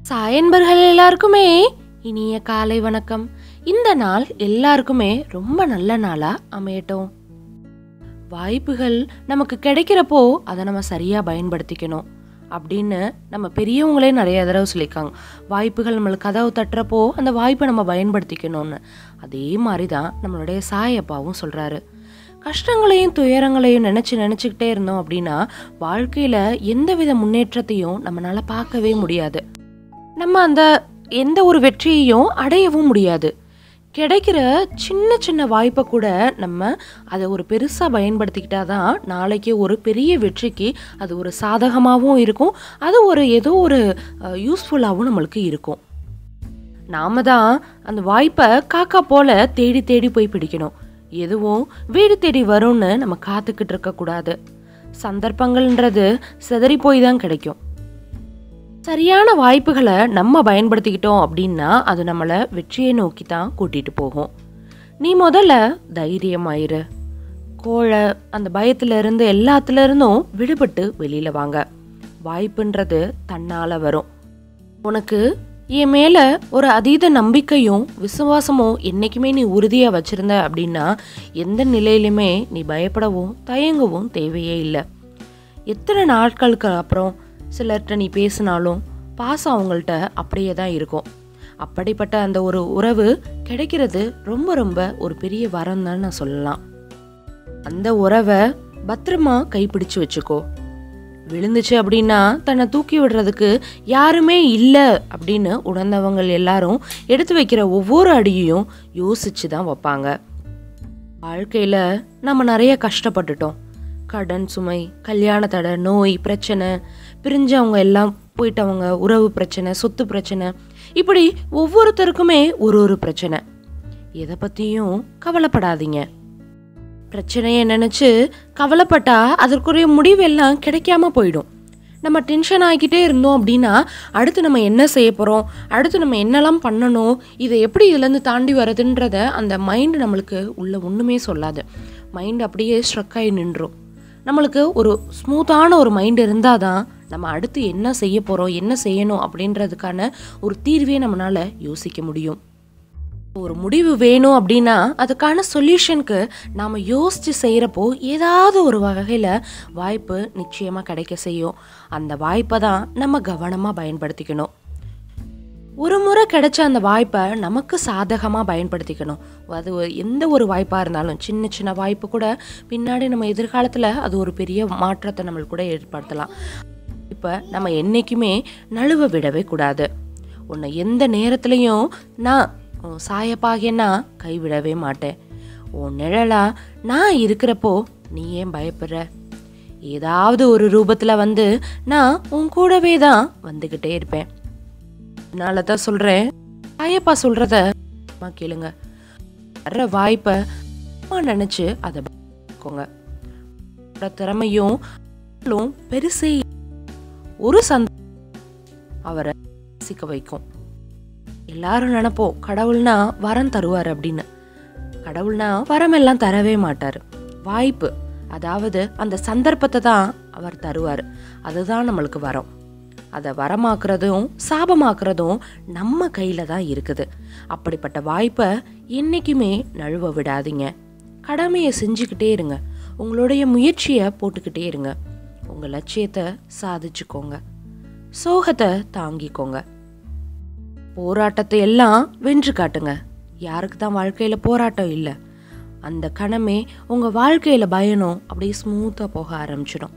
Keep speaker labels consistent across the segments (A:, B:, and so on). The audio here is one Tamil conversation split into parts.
A: சாயன்பர்கள் எல்லாருக்குமே இனிய காலை வணக்கம். இந்த நாள் எல்லாருக்குமே ரொம்ப நல்ல நாளா அமையட்டும். வாய்ப்புகள் நமக்கு கிடைக்கிறப்போ அதை நம்ம சரியா பயன்படுத்திக்கணும் அப்படின்னு நம்ம பெரியவங்களே நிறைய தடவை சொல்லியிருக்காங்க. வாய்ப்புகள் நம்மளுக்கு கதவு தட்டுறப்போ அந்த வாய்ப்பை நம்ம பயன்படுத்திக்கணும்னு. அதே மாதிரி தான் நம்மளுடைய சாயப்பாவும் சொல்றாரு. கஷ்டங்களையும் துயரங்களையும் நினச்சிக்கிட்டே இருந்தோம் அப்படின்னா வாழ்க்கையில் எந்தவித முன்னேற்றத்தையும் நம்மளால பார்க்கவே முடியாது. நம்ம அந்த எந்த ஒரு வெற்றியையும் அடையவும் முடியாது. கிடைக்கிற சின்ன சின்ன வாய்ப்பை கூட நம்ம அதை ஒரு பெருசாக பயன்படுத்திக்கிட்டா தான் நாளைக்கு ஒரு பெரிய வெற்றிக்கு அது ஒரு சாதகமாகவும் இருக்கும், அது ஒரு ஏதோ ஒரு யூஸ்ஃபுல்லாகவும் நம்மளுக்கு இருக்கும். நாம தான் அந்த வாய்ப்பை காக்கா போல தேடி தேடி போய் பிடிக்கணும். எதுவும் வீடு தேடி வரும்னு நம்ம காத்துக்கிட்டு இருக்கக்கூடாது. சந்தர்ப்பங்கள்ன்றது சிதறி போய் தான் கிடைக்கும். சரியான வாய்ப்புகளை நம்ம பயன்படுத்திக்கிட்டோம் அப்படின்னா அது நம்மளை வெற்றியை நோக்கி தான் கூட்டிட்டு போகும். நீ முதல்ல தைரியமாயிரு. கோழை அந்த பயத்துல இருந்து எல்லாத்துல இருந்தும் விடுபட்டு வெளியில வாங்க. வாய்ப்புன்றது தன்னால வரும். உனக்கு என் மேல ஒரு அதீத நம்பிக்கையும் விசுவாசமும் என்னைக்குமே நீ உறுதியா வச்சிருந்த அப்படின்னா எந்த நிலையிலுமே நீ பயப்படவும் தயங்கவும் தேவையே இல்லை. எத்தனை நாட்களுக்கு அப்புறம் சிலர்கிட்ட நீ பேசினாலும் பாசம் அவங்கள்ட்ட அப்படியே தான் இருக்கும். அப்படிப்பட்ட அந்த ஒரு உறவு கிடைக்கிறது ரொம்ப ரொம்ப ஒரு பெரிய வரம் தான் நான் சொல்லலாம். அந்த உறவை பத்திரமா கைப்பிடிச்சு வச்சுக்கோ. விழுந்துச்சு அப்படின்னா தன்னை தூக்கி விடுறதுக்கு யாருமே இல்லை அப்படின்னு உணர்ந்தவங்க எல்லாரும் எடுத்து வைக்கிற ஒவ்வொரு அடியையும் யோசிச்சு தான் வைப்பாங்க. வாழ்க்கையில் நம்ம நிறைய கஷ்டப்பட்டுட்டோம். கடன் சுமை, கல்யாண தடை, நோய், பிரச்சனை, பிரிஞ்சவங்க எல்லாம் போயிட்டவங்க, உறவு பிரச்சனை, சொத்து பிரச்சனை, இப்படி ஒவ்வொருத்தருக்குமே ஒரு பிரச்சனை. எதை பற்றியும் கவலைப்படாதீங்க. பிரச்சனையை நினச்சி கவலைப்பட்டா அதற்குரிய முடிவெல்லாம் கிடைக்காம போயிடும். நம்ம டென்ஷன் ஆகிக்கிட்டே இருந்தோம் அப்படின்னா அடுத்து நம்ம என்ன செய்ய போகிறோம், அடுத்து நம்ம என்னெல்லாம் பண்ணணும், இதை எப்படி இதுலேருந்து தாண்டி வரதுன்றத அந்த மைண்டு நம்மளுக்கு உள்ள ஒன்றுமே சொல்லாது. மைண்டு அப்படியே ஸ்ட்ரக் ஆகி நின்றும். நம்மளுக்கு ஒரு ஸ்மூத்தான ஒரு மைண்ட் இருந்தால் தான் நம்ம அடுத்து என்ன செய்ய போகிறோம், என்ன செய்யணும் அப்படின்றதுக்கான ஒரு தீர்வே நம்மளால் யோசிக்க முடியும். ஒரு முடிவு வேணும் அப்படின்னா அதுக்கான சொல்யூஷனுக்கு நாம் யோசித்து செய்கிறப்போ ஏதாவது ஒரு வகையில் வாய்ப்பு நிச்சயமாக கிடைக்க செய்யும். அந்த வாய்ப்பை தான் நம்ம கவனமாக பயன்படுத்திக்கணும். ஒரு முறை கிடைச்ச அந்த வாய்ப்பை நமக்கு சாதகமாக பயன்படுத்திக்கணும். அது எந்த ஒரு வாய்ப்பாக இருந்தாலும் சின்ன சின்ன வாய்ப்பு கூட பின்னாடி நம்ம எதிர்காலத்தில் அது ஒரு பெரிய மாற்றத்தை நம்மளுக்கு கூட ஏற்படுத்தலாம். இப்போ நம்ம என்றைக்குமே நழுவ விடவே கூடாது. உன்னை எந்த நேரத்துலையும் நான் சாயப்பாகினா கைவிடவே மாட்டேன். உன் நிழலா நான் இருக்கிறப்போ நீ ஏன் பயப்படுற? ஏதாவது ஒரு ரூபத்தில் வந்து நான் உன் கூடவே தான் வந்துக்கிட்டே இருப்பேன். அதனால தான் சொல்கிறேன், சாயப்பா சொல்கிறத கேளுங்க. வர்ற வாய்ப்பை நினச்சி அதை பார்த்துக்கோங்க. திறமையும் பெருசே ஒரு அவரை ரசிக்க வைக்கும். எல்லாரும் நினைப்போம் கடவுள்னா வரம் தருவார் அப்படின்னு. கடவுள்னா வரம் எல்லாம் தரவே மாட்டார். வாய்ப்பு, அதாவது அந்த சந்தர்ப்பத்தை தான் அவர் தருவார். அதுதான் நம்மளுக்கு வரம். அதை வரமாக்குறதும் சாபமாக்குறதும் நம்ம கையில் தான் இருக்குது. அப்படிப்பட்ட வாய்ப்பை என்றைக்குமே நழுவ விடாதீங்க. கடமையை செஞ்சுக்கிட்டே இருங்க. உங்களுடைய முயற்சியை போட்டுக்கிட்டே இருங்க. உங்கள் லட்சியத்தை சாதிச்சுக்கோங்க. சோகத்தை தாங்கிக்கோங்க. போராட்டத்தை எல்லாம் வென்று காட்டுங்க. யாருக்கு தான் வாழ்க்கையில் போராட்டம் இல்லை? அந்த கணமே உங்கள் வாழ்க்கையில் பயணம் அப்படியே ஸ்மூத்தாக போக ஆரம்பிச்சிடும்.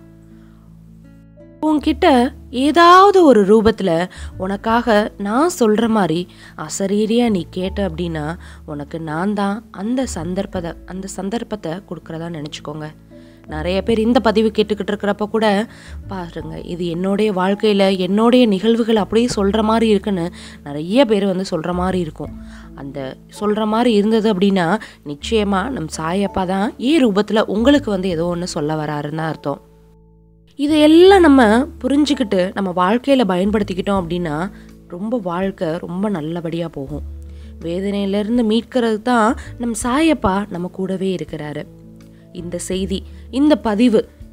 A: உன்கிட்ட ஏதாவது ஒரு ரூபத்தில் உனக்காக நான் சொல்கிற மாதிரி அசரீரியாக நீ கேட்ட அப்படின்னா உனக்கு நான் தான் அந்த சந்தர்ப்பத்தை கொடுக்குறதா நினச்சிக்கோங்க. நிறைய பேர் இந்த பதிவு கேட்டுக்கிட்டு இருக்கிறப்ப கூட பாருங்க, இது என்னுடைய வாழ்க்கையில் என்னுடைய நிகழ்வுகள் அப்படியே சொல்கிற மாதிரி இருக்குன்னு நிறைய பேர் வந்து சொல்கிற மாதிரி இருக்கும். அந்த சொல்கிற மாதிரி இருந்தது அப்படின்னா நிச்சயமாக நம் சாயப்பா தான் ரூபத்தில் உங்களுக்கு வந்து ஏதோ ஒன்று சொல்ல வராருன்னு அர்த்தம். இதையெல்லாம் நம்ம புரிஞ்சுக்கிட்டு நம்ம வாழ்க்கையில் பயன்படுத்திக்கிட்டோம் அப்படின்னா வாழ்க்கை ரொம்ப நல்லபடியாக போகும். வேதனையிலேருந்து மீட்கிறது தான் நம் சாயப்பா நம்ம கூடவே இருக்கிறாரு. இந்த செய்தி, இந்த பதிவு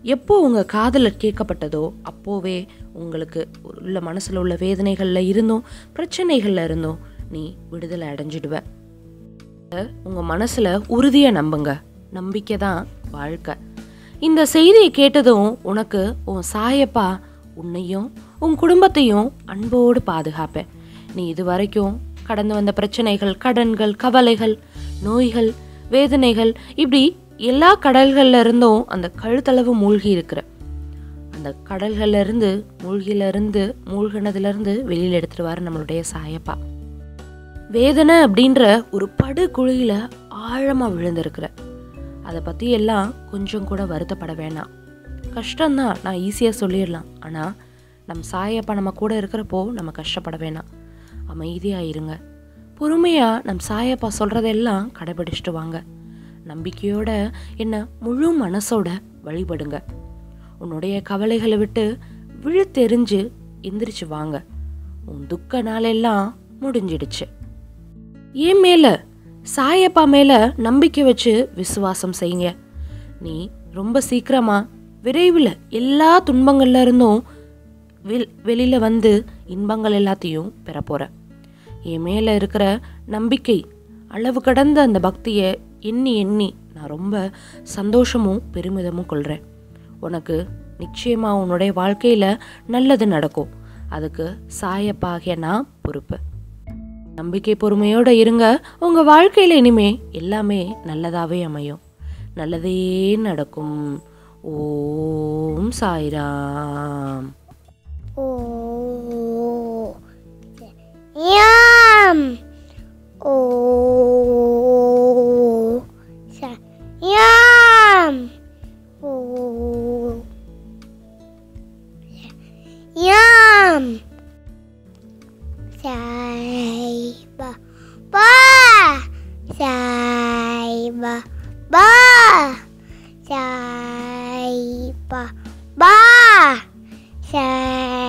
A: எப்போ உங்கள் காதில் கேட்கப்பட்டதோ அப்போவே உங்களுக்கு உள்ள மனசில் உள்ள வேதனைகளில் இருந்தும் பிரச்சனைகளில் இருந்தும் நீ விடுதலை அடைஞ்சிடுவ. உங்கள் மனசில் உறுதியாக நம்புங்க. நம்பிக்கை தான் வாழ்க்கை. இந்த செய்தியை கேட்டதும் உனக்கு உன் சாயப்பா உன்னையும் உன் குடும்பத்தையும் அன்போடு பாதுகாப்பேன். நீ இது வரைக்கும் கடந்து வந்த பிரச்சனைகள், கடன்கள், கவலைகள், நோய்கள், வேதனைகள், இப்படி எல்லா கடல்கள்ல இருந்தும் அந்த கழுத்தளவு மூழ்கி இருக்கிற அந்த கடல்கள்ல இருந்து மூழ்கினதுல இருந்து வெளியில எடுத்துருவாரு நம்மளுடைய சாயப்பா. வேதனை அப்படின்ற ஒரு படுகுழியில ஆழமா விழுந்திருக்கிற அதை பத்தி எல்லாம் கொஞ்சம் கூட வருத்தப்பட வேணாம். கஷ்டம்தான், நான் ஈஸியாக சொல்லிடலாம். ஆனால் நம் சாயப்பா நம்ம கூட இருக்கிறப்போ நம்ம கஷ்டப்பட வேணாம். அமைதியாக இருங்க. பொறுமையாக நம் சாயப்பா சொல்கிறதெல்லாம் கடைபிடிச்சிட்டு வாங்க. நம்பிக்கையோட என்ன முழு மனசோட வழிபடுங்க. உன்னுடைய கவலைகளை விட்டு விழுத்தெறிஞ்சு எந்திரிச்சு வாங்க. உன் துக்க நாளெல்லாம் முடிஞ்சிடுச்சு. ஏன் மேல சாயப்பா மேல நம்பிக்கை வச்சு விசுவாசம் செய்யுங்க. நீ ரொம்ப சீக்கிரமா விரைவில் எல்லா துன்பங்கள்ல இருந்தும் வெளியில வந்து இன்பங்கள் எல்லாத்தையும் பெற போற. என் மேல இருக்கிற நம்பிக்கை, அளவு கடந்த அந்த பக்தியை எண்ணி எண்ணி நான் ரொம்ப சந்தோஷமும் பெருமிதமும் கொள்றேன். உனக்கு நிச்சயமா உன்னுடைய வாழ்க்கையில நல்லது நடக்கும். அதுக்கு சாயப்பாகிய நான் பொறுப்பு. நம்பிக்கை பொறுமையோட இருங்க. உங்க வாழ்க்கையில இனிமே எல்லாமே நல்லதாவே அமையும். நல்லதே நடக்கும். ஓம் Sairam.
B: Yum. Oh. Yum. Oh. Yum. Saibaba. Saibaba. Saibaba. Saibaba.